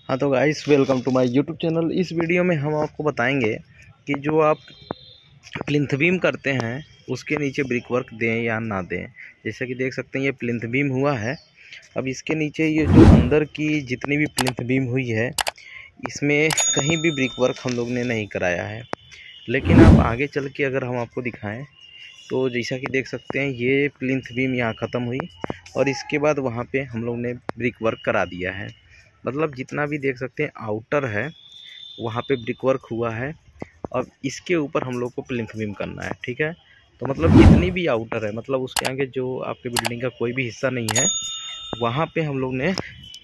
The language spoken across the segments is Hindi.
हाँ तो guys, welcome to my YouTube channel. इस वीडियो में हम आपको बताएंगे कि जो आप प्लिंथ बीम करते हैं उसके नीचे ब्रिक वर्क दें या ना दें। जैसा कि देख सकते हैं ये प्लिंथ बीम हुआ है। अब इसके नीचे ये जो अंदर की जितनी भी प्लिंथ बीम हुई है इसमें कहीं भी ब्रिक वर्क हम लोग ने नहीं कराया है। लेकिन आप आगे चल के अगर हम आपको दिखाएँ तो जैसा कि देख सकते हैं ये प्लिंथ बीम यहाँ ख़त्म हुई और इसके बाद वहाँ पे हम लोग ने ब्रिक वर्क करा दिया है। मतलब जितना भी देख सकते हैं आउटर है वहाँ पे ब्रिक वर्क हुआ है। अब इसके ऊपर हम लोग को प्लिंथ बीम करना है, ठीक है। तो मतलब जितनी भी आउटर है, मतलब उसके आगे जो आपके बिल्डिंग का कोई भी हिस्सा नहीं है वहाँ पे हम लोग ने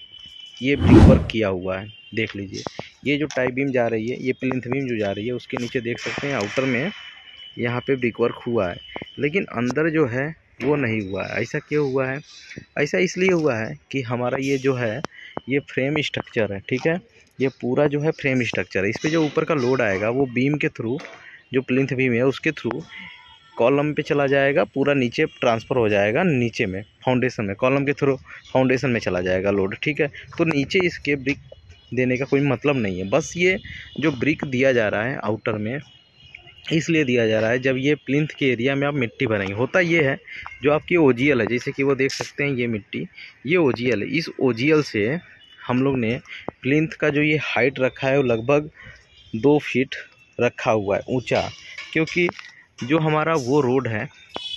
ये ब्रिक वर्क किया हुआ है। देख लीजिए ये जो टाई बीम जा रही है, ये प्लिंथ बीम जो जा रही है उसके नीचे देख सकते हैं आउटर में यहाँ पे ब्रिक वर्क हुआ है, लेकिन अंदर जो है वो नहीं हुआ है। ऐसा क्यों हुआ है? ऐसा इसलिए हुआ है कि हमारा ये जो है ये फ्रेम स्ट्रक्चर है, ठीक है। ये पूरा जो है फ्रेम स्ट्रक्चर है। इस पे जो ऊपर का लोड आएगा वो बीम के थ्रू, जो प्लिंथ बीम है उसके थ्रू कॉलम पे चला जाएगा, पूरा नीचे ट्रांसफ़र हो जाएगा, नीचे में फाउंडेशन में, कॉलम के थ्रू फाउंडेशन में चला जाएगा लोड, ठीक है। तो नीचे इसके ब्रिक देने का कोई मतलब नहीं है। बस ये जो ब्रिक दिया जा रहा है आउटर में इसलिए दिया जा रहा है, जब ये प्लिंथ के एरिया में आप मिट्टी भरेंगे। होता ये है जो आपकी ओजीएल है, जैसे कि वो देख सकते हैं ये मिट्टी, ये ओजीएल है। इस ओजीएल से हम लोग ने प्लिंथ का जो ये हाइट रखा है वो लगभग 2 फीट रखा हुआ है ऊंचा, क्योंकि जो हमारा वो रोड है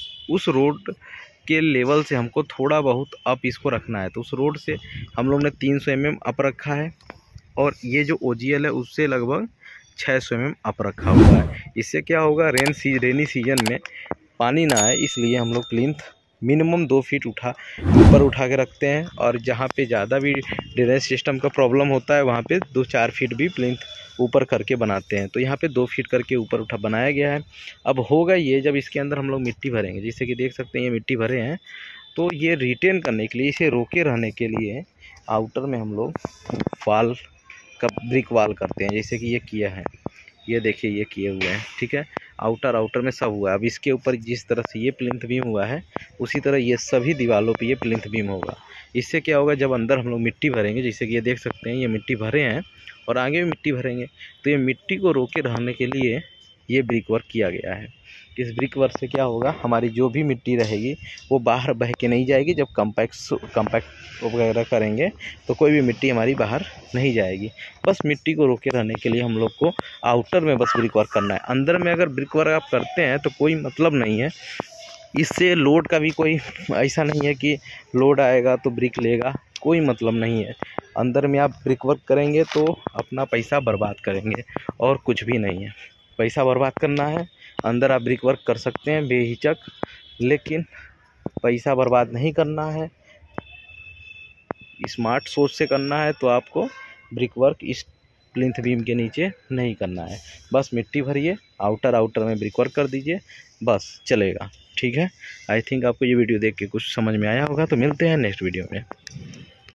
उस रोड के लेवल से हमको थोड़ा बहुत अप इसको रखना है। तो उस रोड से हम लोग ने 300 mm अप रखा है और ये जो ओजीएल है उससे लगभग 600 mm अप रखा हुआ है। इससे क्या होगा, रेनी सीजन में पानी ना आए, इसलिए हम लोग प्लिंथ मिनिमम 2 फीट ऊपर उठा के रखते हैं। और जहाँ पे ज़्यादा भी ड्रेनेज सिस्टम का प्रॉब्लम होता है वहाँ पे 2-4 फीट भी प्लिंथ ऊपर करके बनाते हैं। तो यहाँ पे 2 फीट करके ऊपर उठा बनाया गया है। अब होगा ये, जब इसके अंदर हम लोग मिट्टी भरेंगे, जैसे कि देख सकते हैं ये मिट्टी भरे हैं, तो ये रिटेन करने के लिए, इसे रोके रहने के लिए आउटर में हम लोग वाल का ब्रिक वाल करते हैं। जैसे कि ये किया है, ये देखिए ये किए हुए हैं, ठीक है। आउटर में सब हुआ है। अब इसके ऊपर जिस तरह से ये प्लिंथ बीम हुआ है उसी तरह ये सभी दीवारों पे ये प्लिंथ बीम होगा। इससे क्या होगा, जब अंदर हम लोग मिट्टी भरेंगे, जैसे कि ये देख सकते हैं ये मिट्टी भरे हैं और आगे भी मिट्टी भरेंगे, तो ये मिट्टी को रोके रहने के लिए ये ब्रिक वर्क किया गया है। इस ब्रिक वर्क से क्या होगा, हमारी जो भी मिट्टी रहेगी वो बाहर बह के नहीं जाएगी। जब कम्पैक्ट वगैरह करेंगे तो कोई भी मिट्टी हमारी बाहर नहीं जाएगी। बस मिट्टी को रोके रहने के लिए हम लोग को आउटर में बस ब्रिक वर्क करना है। अंदर में अगर ब्रिक वर्क आप करते हैं तो कोई मतलब नहीं है। इससे लोड का भी कोई ऐसा नहीं है कि लोड आएगा तो ब्रिक लेगा, कोई मतलब नहीं है। अंदर में आप ब्रिक वर्क करेंगे तो अपना पैसा बर्बाद करेंगे और कुछ भी नहीं है। पैसा बर्बाद करना है, अंदर आप ब्रिक वर्क कर सकते हैं बेहिचक, लेकिन पैसा बर्बाद नहीं करना है। स्मार्ट सोच से करना है तो आपको ब्रिक वर्क इस प्लिंथ बीम के नीचे नहीं करना है। बस मिट्टी भरिए, आउटर में ब्रिक वर्क कर दीजिए, बस चलेगा, ठीक है। आई थिंक आपको ये वीडियो देख के कुछ समझ में आया होगा। तो मिलते हैं नेक्स्ट वीडियो में।